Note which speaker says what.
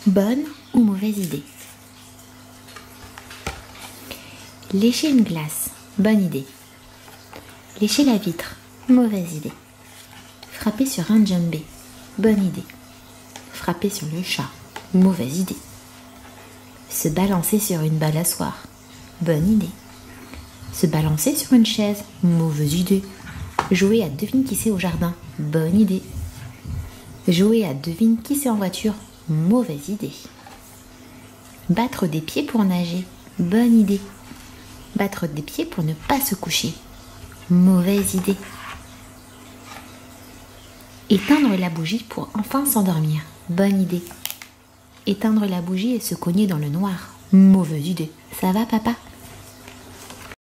Speaker 1: Bonne ou mauvaise idée? Lécher une glace, bonne idée. Lécher la vitre, mauvaise idée. Frapper sur un djembé, bonne idée. Frapper sur le chat, mauvaise idée. Se balancer sur une balançoire, bonne idée. Se balancer sur une chaise, mauvaise idée. Jouer à devine qui c'est au jardin, bonne idée. Jouer à devine qui c'est en voiture, mauvaise idée. Battre des pieds pour nager, bonne idée. Battre des pieds pour ne pas se coucher, mauvaise idée. Éteindre la bougie pour enfin s'endormir, bonne idée. Éteindre la bougie et se cogner dans le noir, mauvaise idée. Ça va, papa?